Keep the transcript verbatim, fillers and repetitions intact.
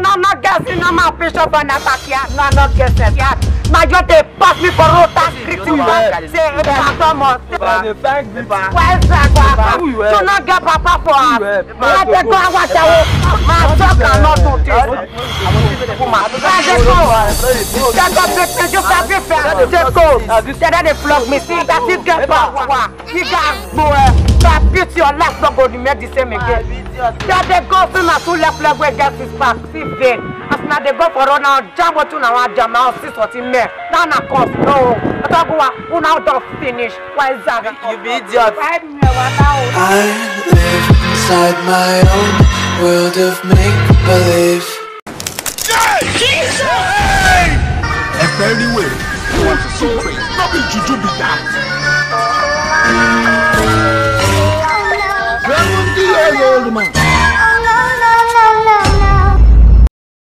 no, not guessing on my bishop and attack yet. No, not guessing yet. My God, they pass me for rota. Say, Thomas. Where's that? Do not get Papa for us. Let the go and watch out. My dog cannot do this. Just go. Just go. Just have your family. Just go. Then they flog me. See, that is get power. You guys go. That beat your left dog or the medicine again. That they go to my two left leg where get this back. See, they. As now they go for run out. Jam what you now jam now. See what in there. Now na cost. No. I talk about who now don't finish. Why is that? You be idiot. I live inside my own world of make-believe. Hey! Jesus! Hey! A very way. You want to see crazy. Nothing to do with that. You're old man.